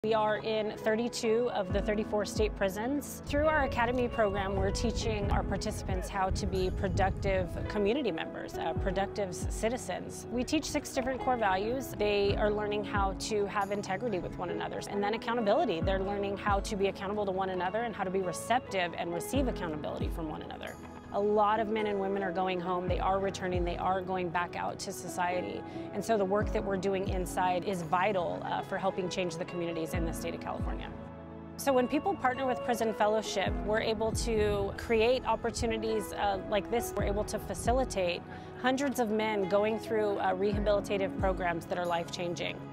We are in 32 of the 34 state prisons. Through our academy program, we're teaching our participants how to be productive community members, productive citizens. We teach 6 different core values. They are learning how to have integrity with one another, and then accountability. They're learning how to be accountable to one another and how to be receptive and receive accountability from one another. A lot of men and women are going home, they are returning, they are going back out to society. And so the work that we're doing inside is vital for helping change the communities in the state of California. So when people partner with Prison Fellowship, we're able to create opportunities like this. We're able to facilitate hundreds of men going through rehabilitative programs that are life-changing.